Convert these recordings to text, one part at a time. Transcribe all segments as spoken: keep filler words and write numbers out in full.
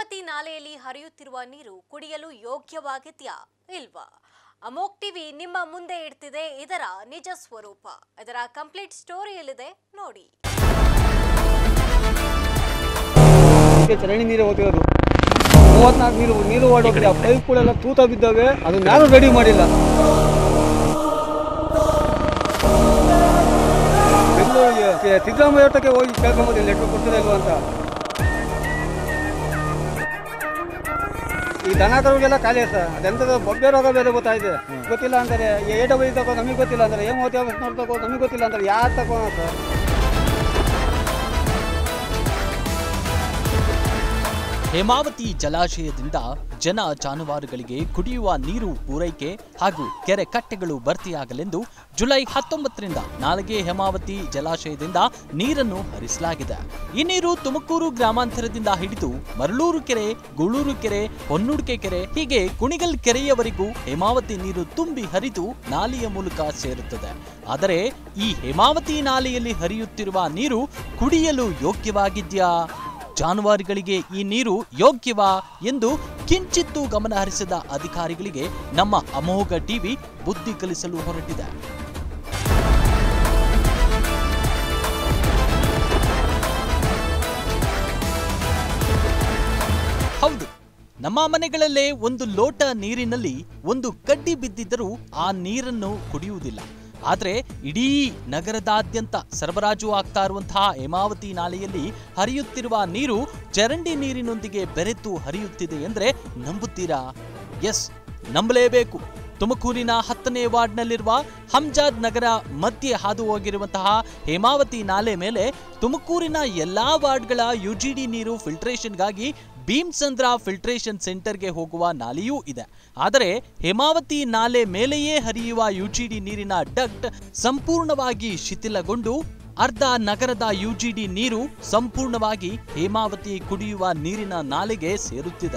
ಹೇಮಾವತಿ ನಾಲೆಯಲ್ಲಿ ಹರಿಯುತ್ತಿರುವ ನೀರು ಕುಡಿಯಲು ಯೋಗ್ಯವಾಗಿದೆಯಾ ಇಲ್ವಾ? ಅಮೋಕ್ ಟಿವಿ ನಿಮ್ಮ ಮುಂದೆ ಇಡ್ತಿದೆ ಇದರ ನಿಜ ಸ್ವರೂಪ. ಇದರ ಕಂಪ್ಲೀಟ್ ಸ್ಟೋರಿಯಲ್ಲಿದೆ ನೋಡಿ. ಚರಂಡಿ ನೀರು ಹೋಗಿರೋದು ಮೂವತ್ನಾಲ್ಕು ನೀರು ನೀರು ಓಡೋಗಿದೆ. ಆ ಪೈಪ್ಗಳೆಲ್ಲ ತೂತ ಬಿದ್ದಾವೆ, ಅದನ್ನ ಯಾರು ರೆಡಿ ಮಾಡಿಲ್ಲ. ಬೆಂಗಳೂರಿಗೆ ಸಿದ್ದರಾಮಯ್ಯ ತಕ್ಕೆ ಹೋಗಿ ಕೇಳ್ಕೊಂಬೋದು ಲೆಟರ್ ಕೊಡ್ತಾರೆ ಇಲ್ವಾ ಅಂತ. ಈ ದನ ಕರುಗೆಲ್ಲ ಖಾಲಿ ಸರ್, ಅದೆಂಥದ್ದು ಬೊಬ್ಬೆ ರೋಗ ಬೇರೆ ಗೊತ್ತಾಯಿದೆ. ಗೊತ್ತಿಲ್ಲ ಅಂತಾರೆ ಎ ಡಬ್ಲ್ಯೂ ತಗೋ ನಮಗೆ ಗೊತ್ತಿಲ್ಲ ಅಂತಾರೆ, ಎಂ ಓತಿ ಆಫೀಸ್ ನೋಡಿ ತಗೋ ನಮಗೆ ಗೊತ್ತಿಲ್ಲ ಅಂತಾರೆ. ಯಾರು ತಗೋಣ ಸರ್? ಹೇಮಾವತಿ ಜಲಾಶಯದಿಂದ ಜನ ಜಾನುವಾರುಗಳಿಗೆ ಕುಡಿಯುವ ನೀರು ಪೂರೈಕೆ ಹಾಗೂ ಕೆರೆ ಕಟ್ಟೆಗಳು ಭರ್ತಿಯಾಗಲೆಂದು ಜುಲೈ ಹತ್ತೊಂಬತ್ತರಿಂದ ನಾಳೆಗೆ ಹೇಮಾವತಿ ಜಲಾಶಯದಿಂದ ನೀರನ್ನು ಹರಿಸಲಾಗಿದೆ. ಈ ನೀರು ತುಮಕೂರು ಗ್ರಾಮಾಂತರದಿಂದ ಹಿಡಿದು ಮರಳೂರು ಕೆರೆ, ಗೂಳೂರು ಕೆರೆ, ಹೊನ್ನುಡ್ಕೆ ಕೆರೆ ಹೀಗೆ ಕುಣಿಗಲ್ ಕೆರೆಯವರೆಗೂ ಹೇಮಾವತಿ ನೀರು ತುಂಬಿ ಹರಿದು ನಾಲೆಯ ಮೂಲಕ ಸೇರುತ್ತದೆ. ಆದರೆ ಈ ಹೇಮಾವತಿ ನಾಲೆಯಲ್ಲಿ ಹರಿಯುತ್ತಿರುವ ನೀರು ಕುಡಿಯಲು ಯೋಗ್ಯವಾಗಿದೆಯಾ? ಜಾನುವಾರುಗಳಿಗೆ ಈ ನೀರು ಯೋಗ್ಯವಾ ಎಂದು ಕಿಂಚಿತ್ತೂ ಗಮನ ಹರಿಸಿದ ಅಧಿಕಾರಿಗಳಿಗೆ ನಮ್ಮ ಅಮೋಘ ಟಿವಿ ಬುದ್ಧಿ ಕಲಿಸಲು ಹೊರಟಿದೆ. ಹೌದು, ನಮ್ಮ ಮನೆಗಳಲ್ಲೇ ಒಂದು ಲೋಟ ನೀರಿನಲ್ಲಿ ಒಂದು ಕಡ್ಡಿ ಬಿದ್ದಿದ್ದರೂ ಆ ನೀರನ್ನು ಕುಡಿಯುವುದಿಲ್ಲ. ಆದರೆ ಇಡೀ ನಗರದಾದ್ಯಂತ ಸರಬರಾಜು ಆಗ್ತಾ ಇರುವಂತಹ ಹೇಮಾವತಿ ನಾಲೆಯಲ್ಲಿ ಹರಿಯುತ್ತಿರುವ ನೀರು ಚರಂಡಿ ನೀರಿನೊಂದಿಗೆ ಬೆರೆತು ಹರಿಯುತ್ತಿದೆ ಎಂದ್ರೆ ನಂಬುತ್ತೀರಾ? ಎಸ್, ನಂಬಲೇಬೇಕು. ತುಮಕೂರಿನ ಹತ್ತನೇ ವಾರ್ಡ್ನಲ್ಲಿರುವ ಹಮ್ಜಾದ್ ನಗರ ಮಧ್ಯೆ ಹಾದು ಹೋಗಿರುವಂತಹ ಹೇಮಾವತಿ ನಾಲೆ ಮೇಲೆ ತುಮಕೂರಿನ ಎಲ್ಲಾ ವಾರ್ಡ್ಗಳ ಯುಜಿಡಿ ನೀರು ಫಿಲ್ಟ್ರೇಷನ್ಗಾಗಿ ಭೀಮ್ಸಂದ್ರ ಫಿಲ್ಟ್ರೇಷನ್ ಸೆಂಟರ್ಗೆ ಹೋಗುವ ನಾಲೆಯೂ ಇದೆ. ಆದರೆ ಹೇಮಾವತಿ ನಾಲೆ ಮೇಲೆಯೇ ಹರಿಯುವ ಯುಜಿಡಿ ನೀರಿನ ಡಕ್ಟ್ ಸಂಪೂರ್ಣವಾಗಿ ಶಿಥಿಲಗೊಂಡು ಅರ್ಧ ನಗರದ ಯುಜಿಡಿ ನೀರು ಸಂಪೂರ್ಣವಾಗಿ ಹೇಮಾವತಿ ಕುಡಿಯುವ ನೀರಿನ ನಾಲೆಗೆ ಸೇರುತ್ತಿದೆ.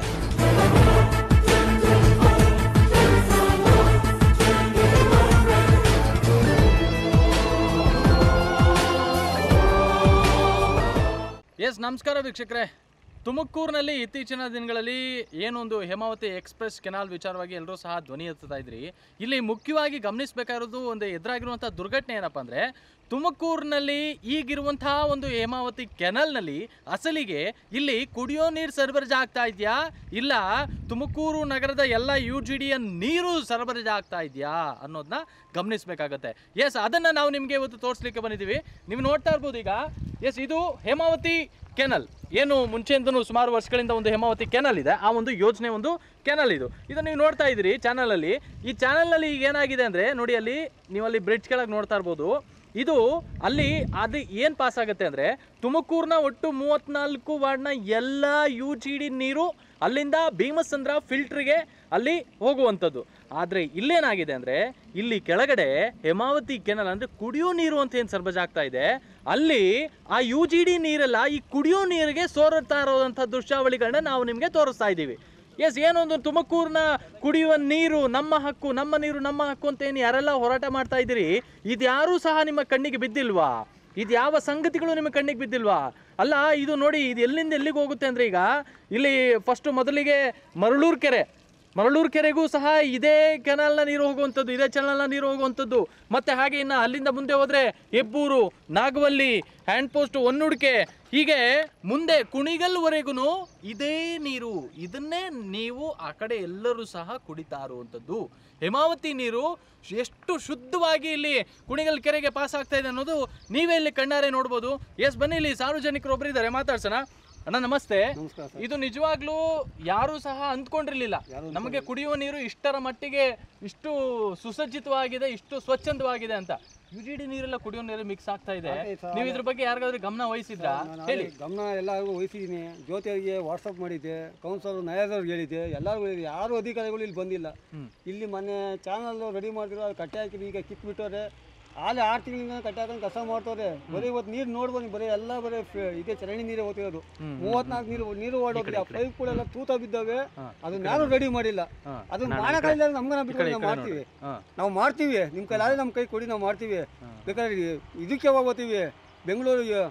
ಎಸ್, ನಮಸ್ಕಾರ ವೀಕ್ಷಕರೇ. ತುಮಕೂರಿನಲ್ಲಿ ಇತ್ತೀಚಿನ ದಿನಗಳಲ್ಲಿ ಏನೊಂದು ಹೇಮಾವತಿ ಎಕ್ಸ್ಪ್ರೆಸ್ ಕೆನಾಲ್ ವಿಚಾರವಾಗಿ ಎಲ್ಲರೂ ಸಹ ಧ್ವನಿ ಎತ್ತುತ್ತಾ ಇದ್ರಿ. ಇಲ್ಲಿ ಮುಖ್ಯವಾಗಿ ಗಮನಿಸಬೇಕಾಗಿರೋದು ಒಂದು ಎದುರಾಗಿರುವಂಥ ದುರ್ಘಟನೆ ಏನಪ್ಪ ಅಂದರೆ, ತುಮಕೂರಿನಲ್ಲಿ ಈಗಿರುವಂತಹ ಒಂದು ಹೇಮಾವತಿ ಕೆನಾಲ್ನಲ್ಲಿ ಅಸಲಿಗೆ ಇಲ್ಲಿ ಕುಡಿಯೋ ನೀರು ಸರಬರಾಜು ಆಗ್ತಾ ಇದೆಯಾ, ಇಲ್ಲ ತುಮಕೂರು ನಗರದ ಎಲ್ಲ ಯು ಜಿ ಡಿಯ ನೀರು ಸರಬರಾಜು ಆಗ್ತಾ ಇದೆಯಾ ಅನ್ನೋದನ್ನ ಗಮನಿಸಬೇಕಾಗತ್ತೆ. ಎಸ್, ಅದನ್ನು ನಾವು ನಿಮಗೆ ಇವತ್ತು ತೋರಿಸ್ಲಿಕ್ಕೆ ಬಂದಿದ್ದೀವಿ. ನೀವು ನೋಡ್ತಾ ಇರ್ಬೋದು ಈಗ. ಎಸ್, ಇದು ಹೇಮಾವತಿ ಕೆನಲ್. ಏನು ಮುಂಚೆಯಿಂದನೂ ಸುಮಾರು ವರ್ಷಗಳಿಂದ ಒಂದು ಹೇಮಾವತಿ ಕೆನಲ್ ಇದೆ, ಆ ಒಂದು ಯೋಜನೆ ಒಂದು ಕೆನಲ್ ಇದು. ಇದನ್ನು ನೀವು ನೋಡ್ತಾ ಇದ್ದೀರಿ ಚಾನಲಲ್ಲಿ. ಈ ಚಾನಲ್ನಲ್ಲಿ ಈಗ ಏನಾಗಿದೆ ಅಂದರೆ ನೋಡಿ, ಅಲ್ಲಿ ನೀವು ಅಲ್ಲಿ ಬ್ರಿಡ್ಜ್ ಕೆಳಗೆ ನೋಡ್ತಾ ಇರ್ಬೋದು. ಇದು ಅಲ್ಲಿ ಅದು ಏನು ಪಾಸ್ ಆಗುತ್ತೆ ಅಂದರೆ, ತುಮಕೂರಿನ ಒಟ್ಟು ಮೂವತ್ತ್ನಾಲ್ಕು ವಾರ್ಡ್ನ ಎಲ್ಲ ಯು ಜಿ ಡಿ ನೀರು ಅಲ್ಲಿಂದ ಭೀಮಸಂದ್ರ ಫಿಲ್ಟ್ರಿಗೆ ಅಲ್ಲಿ ಹೋಗುವಂಥದ್ದು. ಆದರೆ ಇಲ್ಲೇನಾಗಿದೆ ಅಂದರೆ, ಇಲ್ಲಿ ಕೆಳಗಡೆ ಹೇಮಾವತಿ ಕೆನಲ್ ಅಂದರೆ ಕುಡಿಯೋ ನೀರು ಅಂತ ಏನು ಸರಬರಾಜು ಆಗ್ತಾ ಇದೆ, ಅಲ್ಲಿ ಆ ಯು ಜಿ ಡಿ ನೀರೆಲ್ಲ ಈ ಕುಡಿಯೋ ನೀರಿಗೆ ಸೋರುತ್ತಾ ಇರೋದಂಥ ದೃಶ್ಯಾವಳಿಗಳನ್ನ ನಾವು ನಿಮಗೆ ತೋರಿಸ್ತಾ ಇದ್ದೀವಿ. ಎಸ್, ಏನೊಂದು ತುಮಕೂರಿನ ಕುಡಿಯುವ ನೀರು ನಮ್ಮ ಹಕ್ಕು, ನಮ್ಮ ನೀರು ನಮ್ಮ ಹಕ್ಕು ಅಂತ ಏನು ಯಾರೆಲ್ಲ ಹೋರಾಟ ಮಾಡ್ತಾ ಇದ್ದೀರಿ, ಇದ್ಯಾರೂ ಸಹ ನಿಮ್ಮ ಕಣ್ಣಿಗೆ ಬಿದ್ದಿಲ್ವಾ? ಇದು ಯಾವ ಸಂಗತಿಗಳು ನಿಮ್ಮ ಕಣ್ಣಿಗೆ ಬಿದ್ದಿಲ್ವಾ? ಅಲ್ಲ, ಇದು ನೋಡಿ, ಇದು ಎಲ್ಲಿಂದ ಎಲ್ಲಿಗೆ ಹೋಗುತ್ತೆ ಅಂದರೆ, ಈಗ ಇಲ್ಲಿ ಫಸ್ಟು ಮೊದಲಿಗೆ ಮರಳೂರು ಕೆರೆ, ಮರಳೂರು ಕೆರೆಗೂ ಸಹ ಇದೇ ಕೆನಾಲ್ನ ನೀರು ಹೋಗುವಂಥದ್ದು, ಇದೇ ಚಾನಲ್ನ ನೀರು ಹೋಗುವಂಥದ್ದು. ಮತ್ತು ಹಾಗೆ ಇನ್ನು ಅಲ್ಲಿಂದ ಮುಂದೆ ಹೋದರೆ ಹೆಬ್ಬೂರು, ನಾಗವಲ್ಲಿ, ಹ್ಯಾಂಡ್ ಪೋಸ್ಟ್, ಹೊನ್ನುಡ್ಕೆ, ಹೀಗೆ ಮುಂದೆ ಕುಣಿಗಲ್ವರೆಗೂ ಇದೇ ನೀರು. ಇದನ್ನೇ ನೀವು ಆ ಕಡೆ ಎಲ್ಲರೂ ಸಹ ಕುಡಿತಾ ಇರುವಂಥದ್ದು. ಹೇಮಾವತಿ ನೀರು ಎಷ್ಟು ಶುದ್ಧವಾಗಿ ಇಲ್ಲಿ ಕುಣಿಗಲ್ ಕೆರೆಗೆ ಪಾಸ್ ಆಗ್ತಾ ಇದೆ ಅನ್ನೋದು ನೀವೇ ಇಲ್ಲಿ ಕಣ್ಣಾರೆ ನೋಡ್ಬೋದು. ಎಸ್, ಬನ್ನಿ, ಇಲ್ಲಿ ಸಾರ್ವಜನಿಕರು ಒಬ್ಬರು ಇದ್ದಾರೆ, ಮಾತಾಡ್ಸೋಣ. ಅಣ್ಣ ನಮಸ್ತೆ. ಇದು ನಿಜವಾಗ್ಲೂ ಯಾರು ಸಹ ಅಂದ್ಕೊಂಡಿರ್ಲಿಲ್ಲ ನಮಗೆ ಕುಡಿಯುವ ನೀರು ಇಷ್ಟರ ಮಟ್ಟಿಗೆ ಇಷ್ಟು ಸುಸಜ್ಜಿತವಾಗಿದೆ, ಇಷ್ಟು ಸ್ವಚ್ಛಂದವಾಗಿದೆ ಅಂತ. ಯು ಜಿ ಡಿ ನೀರೆಲ್ಲ ಕುಡಿಯೋ ನೀರು ಮಿಕ್ಸ್ ಆಗ್ತಾ ಇದೆ. ನೀವು ಇದ್ರ ಬಗ್ಗೆ ಯಾರಿಗಾದ್ರೂ ಗಮನ ವಹಿಸಿದ್ರಾ? ಹೇಳಿ. ಗಮನ ಎಲ್ಲರಿಗೂ ವಹಿಸಿದ್ದೀನಿ. ಜ್ಯೋತಿಯವರಿಗೆ ವಾಟ್ಸಪ್ ಮಾಡಿದ್ದೆ, ಕೌನ್ಸಲರ್ ನಯದವ್ರಿಗೆ ಹೇಳಿದ್ದೆ, ಎಲ್ಲರಿಗೂ ಹೇಳಿದೆ. ಯಾರು ಅಧಿಕಾರಿಗಳು ಇಲ್ಲಿ ಬಂದಿಲ್ಲ. ಇಲ್ಲಿ ಮೊನ್ನೆ ಚಾನಲ್ ರೆಡಿ ಮಾಡಿದ್ರು, ಅದು ಕಟ್ಟೆ ಹಾಕಿದ್ರು, ಈಗ ಕಿತ್ಬಿಟ್ಟವ್ರೆ. ಆಲೆ ಆರು ತಿಂಗಳಿಂದ ಕಟ್ಟೆ ಹಾಕೊಂಡು ಕಸ ಮಾಡ್ತವ್ರೆ. ಬರೀ ಇವತ್ತು ನೀರು ನೋಡ್ಬೋದು, ಬರೀ ಎಲ್ಲ ಬರೀ ಇದೇ ಚರಂಡಿ ನೀರೇ ಹೋಗ್ತಿರೋದು. ಮೂವತ್ನಾಲ್ಕು ನೀರು ನೀರು ಓಡೋದ್ರೆ ಆ ಪೈಪ್ಗಳೆಲ್ಲ ತೂತ ಬಿದ್ದಾವೆ, ಅದನ್ನ ಯಾರು ರೆಡಿ ಮಾಡಿಲ್ಲ. ಅದನ್ನ ಮಾಡೋಕ್ಕಾಗಿಲ್ಲ, ನಮ್ಗೆ ನಾವು ಬಿಟ್ಟು ನಾವು ಮಾಡ್ತೀವಿ ನಾವು ಮಾಡ್ತೀವಿ ನಿಮ್ಮ ಕೈಲಾದ್ರೆ ನಮ್ಮ ಕೈ ಕೊಡಿ, ನಾವು ಮಾಡ್ತೀವಿ. ಬೇಕಾದ್ರೆ ಇದಕ್ಕೆ ಹೋಗ್ತೀವಿ ಬೆಂಗಳೂರಿಗೆ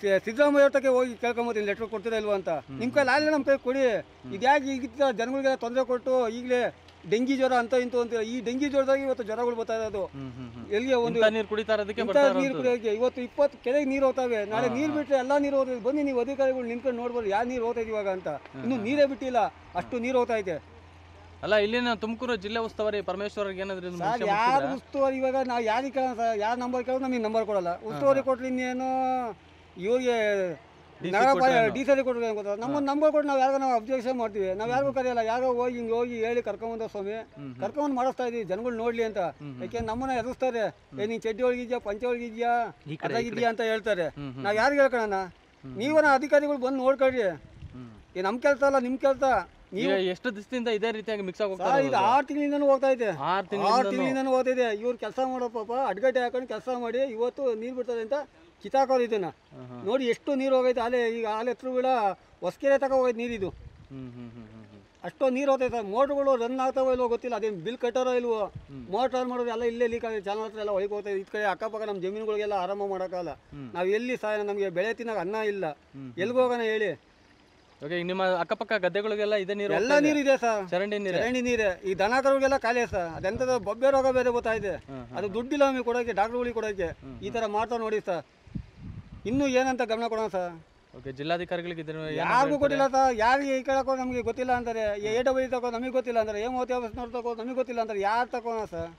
ಸಿದ್ದರಾಮಯ್ಯ ತಕ್ಕೆ ಹೋಗಿ ಕೇಳ್ಕೊಂಬತ್ತೀನಿ ಲೆಟ್ರ್ ಕೊಡ್ತೀರಾ ಇಲ್ವಾ ಅಂತ. ನಿಮ್ಮ ಕೈ ಲಾಲಿ ನಮ್ಮ ಕೈ ಕೊಡಿ. ಇದ್ಯಾಕೆ ಈಗ ಜನಗಳಿಗೆಲ್ಲ ತೊಂದರೆ ಕೊಟ್ಟು ಈಗಲೇ ಡೆಂಗಿ ಜ್ವರ ಅಂತ ಇಂತು ಅಂತ ಈ ಡೆಂಗಿ ಜ್ವರದಾಗ ಇವತ್ತು ಜ್ವರಗಳು ಬರ್ತಾ ಇರೋದು. ಎಲ್ಲಿಗೆ ಒಂದು ನೀರು ಕುಡಿತಾ ಇರೋದಕ್ಕೆ ನೀರು ಕುಡಿಯೋಕೆ ಇವತ್ತು ಇಪ್ಪತ್ತು ಕೆರೆಗೆ ನೀರು ಹೋಗ್ತಾವೆ. ನಾಳೆ ನೀರು ಬಿಟ್ಟರೆ ಎಲ್ಲ ನೀರು ಹೋಗ್ತದೆ. ಬನ್ನಿ ನೀವು ಅಧಿಕಾರಿಗಳು ನಿಂತ್ಕೊಂಡು ನೋಡ್ಬೋದು ಯಾವ ನೀರು ಹೋಗ್ತಾ ಇವಾಗ ಅಂತ. ಇನ್ನು ನೀರೇ ಬಿಟ್ಟಿಲ್ಲ, ಅಷ್ಟು ನೀರು ಹೋಗ್ತಾ ಇದೆ. ಅಲ್ಲ ಇಲ್ಲಿನ ತುಮಕೂರು ಜಿಲ್ಲೆ ಉಸ್ತುವಾರಿ ಪರಮೇಶ್ವರ್ಗೆ ಏನಾದ್ರು ಸರ್ ಯಾರು ಉಸ್ತುವಾರಿ ಇವಾಗ ನಾವು ಯಾರಿಗೆ ಕೇಳೋಣ ಸರ್? ಯಾರು ನಂಬರ್ ಕೇಳೋದು ನಮಗೆ ನಂಬರ್ ಕೊಡಲ್ಲ. ಉಸ್ತುವಾರಿ ಕೊಟ್ರೆ ಇನ್ನೇನು ಇವ್ರಿಗೆ ನಗರ ಡಿ ಸಿ ಕೊಟ್ಟರೆ ಏನು ಗೊತ್ತಾ? ನಮ್ಮ ನಂಬರ್ ಕೊಟ್ಟು ನಾವು ಯಾರಿಗ ನಾವು ಅಬ್ಜೆಕ್ಷನ್ ಮಾಡ್ತೀವಿ. ನಾವು ಯಾರಿಗೂ ಕರೆಯಲ್ಲ. ಯಾರೋ ಹೋಗಿ ಹಿಂಗೆ ಹೋಗಿ ಹೇಳಿ ಕರ್ಕೊಂಬಂದ ಸ್ವಾಮಿ ಕರ್ಕೊಂಬಂದು ಮಾಡಿಸ್ತಾ ಇದೀವಿ ಜನಗಳು ನೋಡ್ಲಿ ಅಂತ. ಯಾಕೆ ನಮ್ಮನ್ನ ಎದುರಿಸ್ತಾರೆ. ಏ ನೀನು ಚಡ್ಡಿ ಒಳಗಿದ್ಯಾ, ಪಂಚೆ ಒಳಗಿದ್ಯಾ, ಅದಾಗಿದ್ಯಾ ಅಂತ ಹೇಳ್ತಾರೆ. ನಾವು ಯಾರಿಗೆ ಹೇಳ್ಕೊಳ್ಳೋಣ? ನೀವನ ಅಧಿಕಾರಿಗಳು ಬಂದು ನೋಡ್ಕೊಳ್ರಿ. ಈ ನಮ್ಮ ಕೆಲಸ ಅಲ್ಲ, ನಿಮ್ಮ ಕೆಲಸ. ನೀವು ಎಷ್ಟು ದಿವಸದಿಂದ ಇದೇ ರೀತಿಯಾಗಿ ಮಿಕ್ಸ್ ಆಗಿ ಹೋಗ್ತಾ ಇದು ಆರು ತಿಂಗಳಿಂದನೂ ಹೋಗ್ತಾ ಇದೆ. ಆರು ಆರು ತಿಂಗಳಿಂದನೂ ಹೋಗ್ತಾ ಇದೆ. ಇವ್ರು ಕೆಲಸ ಮಾಡೋ ಪಾಪ ಅಡ್ಗಟ್ಟೆ ಹಾಕೊಂಡು ಕೆಲಸ ಮಾಡಿ ಇವತ್ತು ನೀರು ಬಿಡ್ತದೆ ಅಂತ ಕಿತ್ತಾಕೋರು ಇದನ್ನ ನೋಡಿ. ಎಷ್ಟು ನೀರು ಹೋಗೈತೆ. ಆಲೆ ಈಗ ಆಲೆ ಹತ್ರ ಬಿಡ ಹೊಸಕೆರೆ ತಗೋ ಹೋಗೈತೆ ನೀರಿದು. ಅಷ್ಟೋ ನೀರು ಹೋಗ್ತೈತೆ. ಮೋಟ್ರುಗಳು ರನ್ ಆಗ್ತಾವೋ ಇಲ್ವೋ ಗೊತ್ತಿಲ್ಲ. ಅದೇನು ಬಿಲ್ ಕಟ್ಟಾರೋ ಇಲ್ವೋ. ಮೋಟ್ರ್ ಆನ್ ಮಾಡೋದು ಎಲ್ಲ ಇಲ್ಲೇ ಲೀಕ್ ಆಗಿದೆ. ಚಾನಲ್ ಹತ್ರ ಎಲ್ಲ ಒಳಗೆ ಹೋಗ್ತಾ ಇದೆ. ಈ ಕಡೆ ಅಕ್ಕಪಕ್ಕ ನಮ್ಮ ಜಮೀನುಗಳಿಗೆಲ್ಲ ಆರಾಮ ಮಾಡೋಕ್ಕಲ್ಲ. ನಾವು ಎಲ್ಲಿ ಸಹ ನಮಗೆ ಬೆಳೆ ತಿನ್ನೋಕೆ ಅನ್ನ ಇಲ್ಲ. ಎಲ್ಲಿಗೆ ಹೋಗೋಣ ಹೇಳಿ? ನಿಮ್ಮ ಅಕ್ಕಪಕ್ಕ ಗದ್ದೆಗಳಿಗೆಲ್ಲ ಇದೆ ನೀರು, ಎಲ್ಲ ನೀರು ಇದೆ ಸರ್. ಚರಂಡಿ ನೀರು, ಚರಂಡಿ ನೀರೇ. ಈ ದನ ಕರುಗಳಿಗೆಲ್ಲ ಖಾಲಿ ಸರ್. ಅದೆಂಥದ್ದು ಬೊಬ್ಬೆ ರೋಗ ಬೇರೆ ಗೊತ್ತಾ ಇದೆ. ಅದು ದುಡ್ಡಿಲ್ಲ ನಮಗೆ ಕೊಡೋಕ್ಕೆ, ಡಾಕ್ಟ್ರುಗಳಿಗೆ ಕೊಡೋಕ್ಕೆ. ಈ ಥರ ಮಾಡ್ತಾ ನೋಡಿ ಸರ್. ಇನ್ನೂ ಏನಂತ ಗಮನ ಕೊಡೋಣ ಸರ್. ಓಕೆ, ಜಿಲ್ಲಾಧಿಕಾರಿಗಳಿಗೆ ಯಾರಿಗೂ ಕೊಟ್ಟಿಲ್ಲ ಸರ್. ಯಾರಿಗೆ ಈ ಕೇಳಕ್ಕೋ ನಮಗೆ ಗೊತ್ತಿಲ್ಲ ಅಂತಾರೆ. ಎ ಡಬ್ಲ್ಯೂ ತಗೋ ನಮಗೆ ಗೊತ್ತಿಲ್ಲ ಅಂತಾರೆ. ಎ ಮೂವತ್ತು ಆಫೀಸ್ನವ್ರು ತಗೋ ನಮಗೆ ಗೊತ್ತಿಲ್ಲ ಅಂತಾರೆ. ಯಾರು ತಗೋಣ ಸರ್?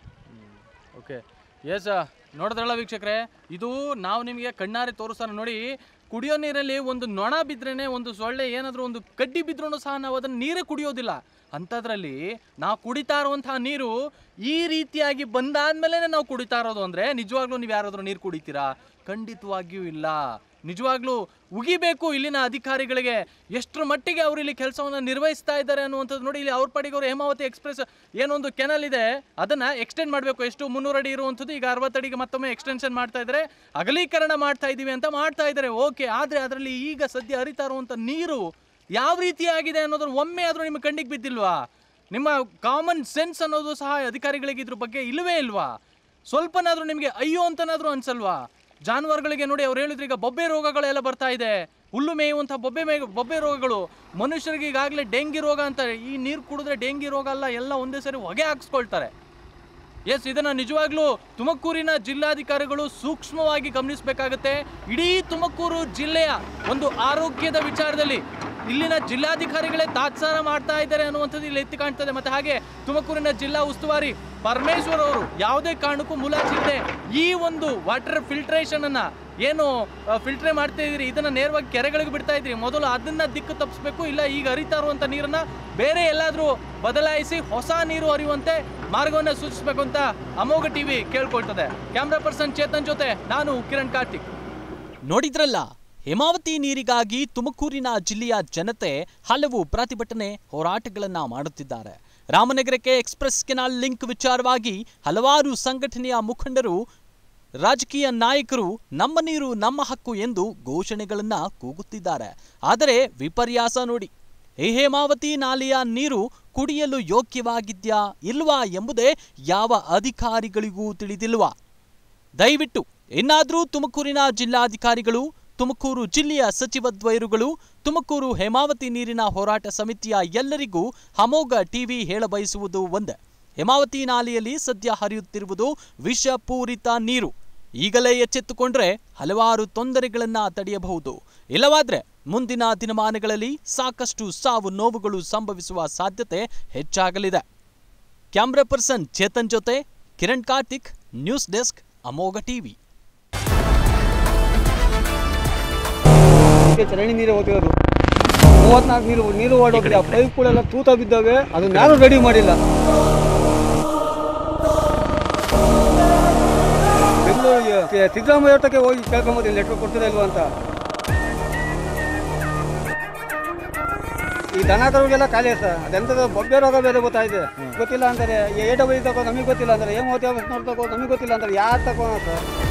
ಓಕೆ ಎಸ್ ನೋಡಿದ್ರಲ್ಲ ವೀಕ್ಷಕರೇ, ಇದು ನಾವು ನಿಮಗೆ ಕಣ್ಣಾರೆ ತೋರಿಸೋಣ. ನೋಡಿ, ಕುಡಿಯೋ ನೀರಲ್ಲಿ ಒಂದು ನೊಣ ಬಿದ್ರೇನೆ, ಒಂದು ಸೊಳ್ಳೆ ಏನಾದರೂ ಒಂದು ಕಡ್ಡಿ ಬಿದ್ರೂ ಸಹ ನಾವು ಅದನ್ನು ನೀರೇ ಕುಡಿಯೋದಿಲ್ಲ. ಅಂಥದ್ರಲ್ಲಿ ನಾವು ಕುಡಿತಾ ಇರುವಂತಹ ನೀರು ಈ ರೀತಿಯಾಗಿ ಬಂದಾದ್ಮೇಲೆ ನಾವು ಕುಡಿತಾ ಇರೋದು ಅಂದರೆ ನಿಜವಾಗ್ಲೂ ನೀವು ಯಾರಾದರೂ ನೀರು ಕುಡಿತೀರಾ? ಖಂಡಿತವಾಗಿಯೂ ಇಲ್ಲ. ನಿಜವಾಗ್ಲೂ ಉಗಿಬೇಕು ಇಲ್ಲಿನ ಅಧಿಕಾರಿಗಳಿಗೆ. ಎಷ್ಟರ ಮಟ್ಟಿಗೆ ಅವರು ಇಲ್ಲಿ ಕೆಲಸವನ್ನು ನಿರ್ವಹಿಸ್ತಾ ಇದ್ದಾರೆ ಅನ್ನುವಂಥದ್ದು ನೋಡಿ. ಇಲ್ಲಿ ಅವ್ರ ಪಾಡಿಗೆ ಅವರು ಹೇಮಾವತಿ ಎಕ್ಸ್ಪ್ರೆಸ್ ಏನೊಂದು ಕೆನಲ್ ಇದೆ ಅದನ್ನು ಎಕ್ಸ್ಟೆಂಡ್ ಮಾಡಬೇಕು. ಎಷ್ಟು ಮುನ್ನೂರು ಅಡಿ ಇರುವಂಥದ್ದು ಈಗ ಅರವತ್ತು ಅಡಿಗೆ ಮತ್ತೊಮ್ಮೆ ಎಕ್ಸ್ಟೆನ್ಷನ್ ಮಾಡ್ತಾ ಇದ್ದಾರೆ, ಅಗಲೀಕರಣ ಮಾಡ್ತಾ ಇದ್ದೀವಿ ಅಂತ ಮಾಡ್ತಾ ಇದ್ದಾರೆ. ಓಕೆ, ಆದರೆ ಅದರಲ್ಲಿ ಈಗ ಸದ್ಯ ಹರಿತಾ ಇರುವಂಥ ನೀರು ಯಾವ ರೀತಿಯಾಗಿದೆ ಅನ್ನೋದನ್ನು ಒಮ್ಮೆ ಆದರೂ ನಿಮ್ಮ ಕಣ್ಣಿಗೆ ಬಿದ್ದಿಲ್ವಾ? ನಿಮ್ಮ ಕಾಮನ್ ಸೆನ್ಸ್ ಅನ್ನೋದು ಸಹ ಅಧಿಕಾರಿಗಳಿಗೆ ಇದ್ರ ಬಗ್ಗೆ ಇಲ್ಲವೇ ಇಲ್ವಾ? ಸ್ವಲ್ಪನಾದರೂ ನಿಮಗೆ ಅಯ್ಯೋ ಅಂತನಾದರೂ ಅನ್ಸಲ್ವಾ? ಜಾನುವಾರುಗಳಿಗೆ ನೋಡಿ, ಅವ್ರು ಹೇಳಿದ್ರು ಈಗ ಬೊಬ್ಬೆ ರೋಗಗಳೆಲ್ಲ ಬರ್ತಾ ಇದೆ. ಹುಲ್ಲು ಮೇಯುವಂಥ ಬೊಬ್ಬೆ ಮೇ ಬೊಬ್ಬೆ ರೋಗಗಳು. ಮನುಷ್ಯರಿಗೆ ಈಗಾಗಲೇ ಡೆಂಗಿ ರೋಗ ಅಂತಾರೆ. ಈ ನೀರು ಕುಡಿದ್ರೆ ಡೆಂಗಿ ರೋಗ ಅಲ್ಲ, ಎಲ್ಲ ಒಂದೇ ಸರಿ ಹೊಗೆ ಹಾಕ್ಸ್ಕೊಳ್ತಾರೆ. ಎಸ್, ಇದನ್ನು ನಿಜವಾಗ್ಲೂ ತುಮಕೂರಿನ ಜಿಲ್ಲಾಧಿಕಾರಿಗಳು ಸೂಕ್ಷ್ಮವಾಗಿ ಗಮನಿಸಬೇಕಾಗತ್ತೆ. ಇಡೀ ತುಮಕೂರು ಜಿಲ್ಲೆಯ ಒಂದು ಆರೋಗ್ಯದ ವಿಚಾರದಲ್ಲಿ ಇಲ್ಲಿನ ಜಿಲ್ಲಾಧಿಕಾರಿಗಳೇ ತಾತ್ಸಾರ ಮಾಡ್ತಾ ಇದ್ದಾರೆ ಅನ್ನುವಂಥದ್ದು ಇಲ್ಲಿ ಎತ್ತಿ ಕಾಣ್ತದೆ. ಮತ್ತು ಹಾಗೆ ತುಮಕೂರಿನ ಜಿಲ್ಲಾ ಉಸ್ತುವಾರಿ ಪರಮೇಶ್ವರ್ ಅವರು ಯಾವುದೇ ಕಾರಣಕ್ಕೂ ಮುಲಾಜಿಲ್ಲದೆ ಈ ಒಂದು ವಾಟರ್ ಫಿಲ್ಟ್ರೇಷನ್ ಅನ್ನ ಏನು ಫಿಲ್ಟ್ರೇ ಮಾಡ್ತಾ ಇದ್ರಿ, ಇದನ್ನ ನೇರವಾಗಿ ಕೆರೆಗಳಿಗೆ ಬಿಡ್ತಾ ಇದ್ರಿ. ಮೊದಲು ಅದನ್ನ ದಿಕ್ಕು ತಪ್ಪಿಸ್ಬೇಕು. ಇಲ್ಲ ಈಗ ಹರಿತಾ ಇರುವಂಥ ನೀರನ್ನ ಬೇರೆ ಎಲ್ಲಾದರೂ ಬದಲಾಯಿಸಿ ಹೊಸ ನೀರು ಹರಿಯುವಂತೆ ಮಾರ್ಗವನ್ನು ಸೂಚಿಸಬೇಕು ಅಂತ ಅಮೋಘ ಟಿವಿ ಕೇಳ್ಕೊಳ್ತದೆ. ಕ್ಯಾಮ್ರಾ ಪರ್ಸನ್ ಚೇತನ್ ಜೊತೆ ನಾನು ಕಿರಣ್ ಕಾರ್ತಿಕ್. ನೋಡಿದ್ರಲ್ಲ, ಹೇಮಾವತಿ ನೀರಿಗಾಗಿ ತುಮಕೂರಿನ ಜಿಲ್ಲೆಯ ಜನತೆ ಹಲವು ಪ್ರತಿಭಟನೆ ಹೋರಾಟಗಳನ್ನ ಮಾಡುತ್ತಿದ್ದಾರೆ. ರಾಮನಗರಕ್ಕೆ ಎಕ್ಸ್ಪ್ರೆಸ್ ಕೆನಾಲ್ ಲಿಂಕ್ ವಿಚಾರವಾಗಿ ಹಲವಾರು ಸಂಘಟನೆಯ ಮುಖಂಡರು, ರಾಜಕೀಯ ನಾಯಕರು ನಮ್ಮ ನೀರು ನಮ್ಮ ಹಕ್ಕು ಎಂದು ಘೋಷಣೆಗಳನ್ನ ಕೂಗುತ್ತಿದ್ದಾರೆ. ಆದರೆ ವಿಪರ್ಯಾಸ ನೋಡಿ, ಈ ಹೇಮಾವತಿ ನಾಲೆಯ ನೀರು ಕುಡಿಯಲು ಯೋಗ್ಯವಾಗಿದ್ಯಾ ಇಲ್ವಾ ಎಂಬುದೇ ಯಾವ ಅಧಿಕಾರಿಗಳಿಗೂ ತಿಳಿದಿಲ್ವಾ? ದಯವಿಟ್ಟು ಇನ್ನಾದರೂ ತುಮಕೂರಿನ ಜಿಲ್ಲಾಧಿಕಾರಿಗಳು, ತುಮಕೂರು ಜಿಲ್ಲೆಯ ಸಚಿವ ದ್ವೈರುಗಳು, ತುಮಕೂರು ಹೇಮಾವತಿ ನೀರಿನ ಹೋರಾಟ ಸಮಿತಿಯ ಎಲ್ಲರಿಗೂ ಅಮೋಘ ಟಿವಿ ಹೇಳಬಯಸುವುದು ಒಂದೇ. ಹೇಮಾವತಿ ನಾಲೆಯಲ್ಲಿ ಸದ್ಯ ಹರಿಯುತ್ತಿರುವುದು ವಿಷಪೂರಿತ ನೀರು. ಈಗಲೇ ಎಚ್ಚೆತ್ತುಕೊಂಡ್ರೆ ಹಲವಾರು ತೊಂದರೆಗಳನ್ನ ತಡೆಯಬಹುದು. ಇಲ್ಲವಾದ್ರೆ ಮುಂದಿನ ದಿನಮಾನಗಳಲ್ಲಿ ಸಾಕಷ್ಟು ಸಾವು ನೋವುಗಳು ಸಂಭವಿಸುವ ಸಾಧ್ಯತೆ ಹೆಚ್ಚಾಗಲಿದೆ. ಕ್ಯಾಮ್ರಾ ಪರ್ಸನ್ ಚೇತನ್ ಜೊತೆ Kiran Karthik, news desk, Amogha TV. ಚರಂಡಿ ನೀರು ಹೋಗ್ತಿರೋದು ಮೂವತ್ನಾಲ್ಕು ನೀರು ನೀರು ಓಡೋಗಿದೆ. ಆ ಪೈಪ್ಗಳೆಲ್ಲ ತೂತ ಬಿದ್ದಾವೆ. ಅದನ್ನ ಯಾರು ರೆಡಿ ಮಾಡಿಲ್ಲ. ಬೆಂಗಳೂರಿಗೆ ಸಿದ್ದರಾಮಯ್ಯ ತಕ್ಕೆ ಹೋಗಿ ಕೇಳ್ಕೊಂಬತ್ತೀನಿ ಲೆಟ್ರ್ ಕೊಡ್ತೀರಾ ಇಲ್ವಾ ಅಂತ. ಈ ದನ ಕರುಗಳಿಗೆಲ್ಲ ಖಾಲಿ ಸರ್. ಅದೆಂಥದ್ದು ಬೊಬ್ಬೆ ರೋಗ ಬೇರೆ ಗೊತ್ತಾ ಇದೆ. ಗೊತ್ತಿಲ್ಲ ಅಂತಾರೆ. ಎ ಡಬ್ಲ್ಯೂ ತಗೋ ನಮಗೆ ಗೊತ್ತಿಲ್ಲ ಅಂತಾರೆ. ಎ ಮೂವತ್ತು ಆಫೀಸ್ನವ್ರು ತಗೋ ನಮಗೆ ಗೊತ್ತಿಲ್ಲ ಅಂತಾರೆ. ಯಾರು ತಗೋಣ ಸರ್?